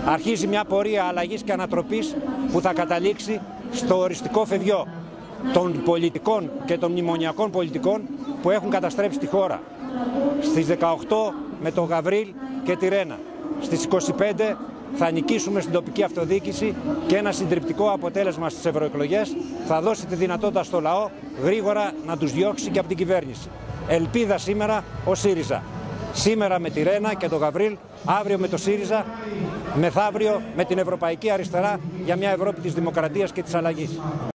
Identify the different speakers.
Speaker 1: Αρχίζει μια πορεία αλλαγής και ανατροπής που θα καταλήξει στο οριστικό φευγιό των πολιτικών και των μνημονιακών πολιτικών που έχουν καταστρέψει τη χώρα. Στις 18 με τον Γαβρίλ και τη Ρένα. Στις 25 θα νικήσουμε στην τοπική αυτοδιοίκηση και ένα συντριπτικό αποτέλεσμα στις ευρωεκλογές θα δώσει τη δυνατότητα στο λαό γρήγορα να τους διώξει και από την κυβέρνηση. Ελπίδα σήμερα ο ΣΥΡΙΖΑ. Σήμερα με τη Ρένα και τον Γαβρίλ, αύριο με το ΣΥΡΙΖΑ, μεθαύριο με την Ευρωπαϊκή Αριστερά για μια Ευρώπη της δημοκρατίας και της αλλαγής.